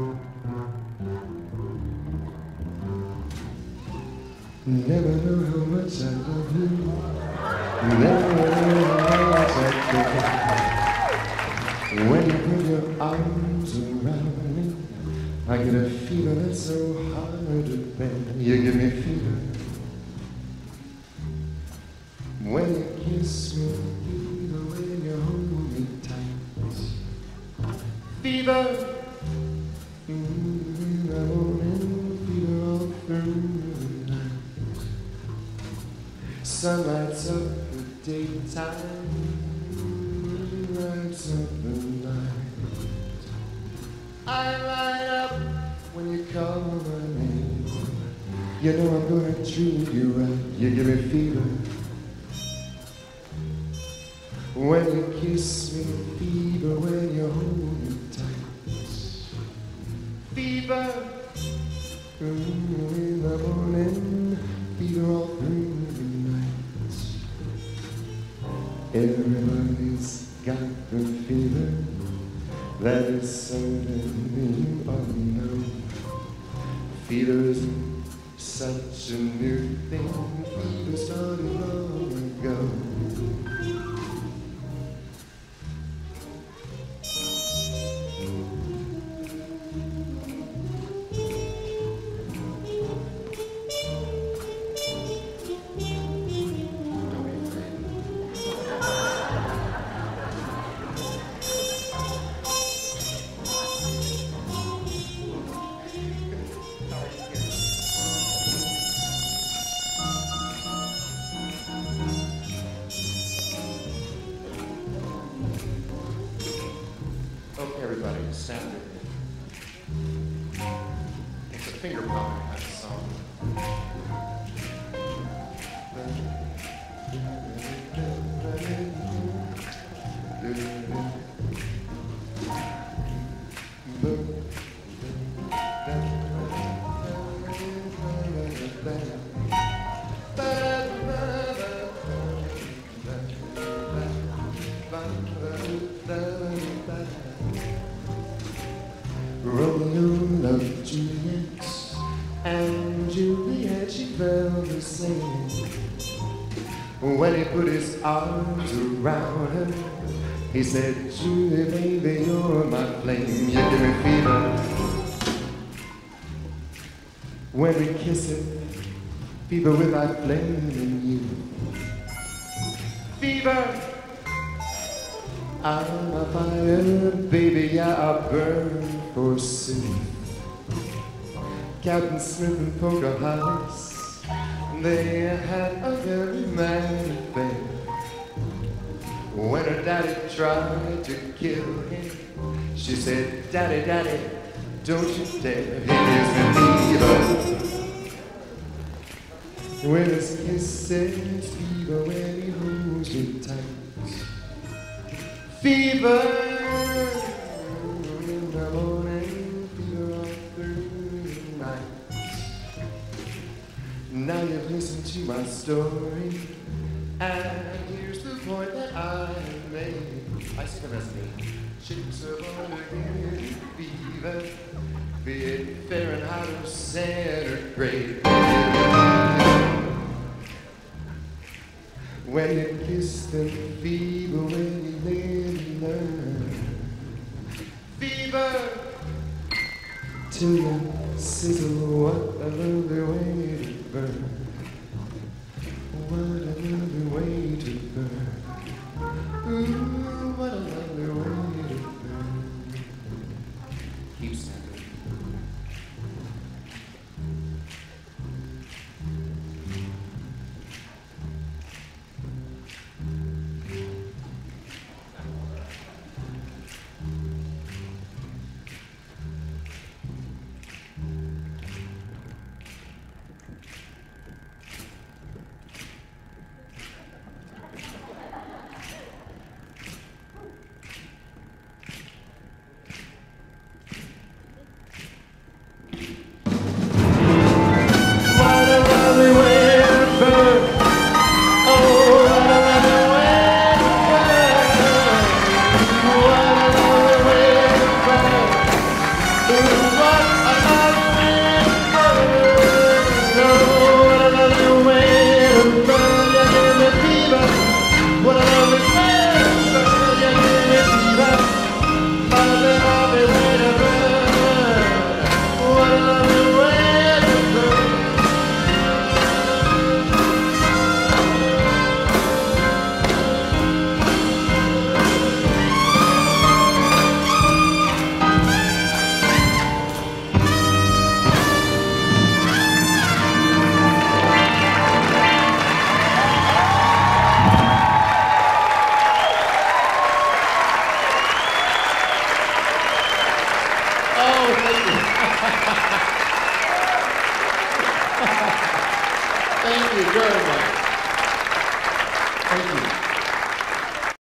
Never know how much I love you. Never know how much I care. When you put your arms around me, I get a fever that's so hard to bear. You give me fever. When you kiss me, fever. When you hold me tight, fever. In the morning, fever all through. Sun lights up the daytime, lights up the night. I light up when you call my name. You know I'm gonna treat you right. You give me fever. When you kiss me, fever. When you hold me tight, fever. In the morning, fever all through. Everybody's got the fever, that is something you ought to know. Fever isn't such a new thing, fever started long ago. Everybody, stand with me. It's a finger popping kind of song. Romeo loved Juliet, and Juliet, she felt the same. When he put his arms around her, he said, Julie, baby, you're my flame. You give me fever. When we kiss it, fever without blaming you. Fever. I'm a fire, baby, yeah, I burn forsooth. Captain Smith and Pocahontas, they had a very merry affair. When her daddy tried to kill him, she said, Daddy, Daddy, don't you dare. He gives me fever. When his kisses, fever, when he holds me tight. Fever in the morning, fever all through the night. Now you've listened to my story, and here's the point that I made. I sing the rest of it. Chicks are born to get fever, be it Fahrenheit or centigrade. When you kiss them, fever, when you live and learn. Fever, till you sizzle, what a lovely way to burn. What a lovely way to burn. Ooh, what a lovely way to burn. Keep standing. Ooh. Thank you very much.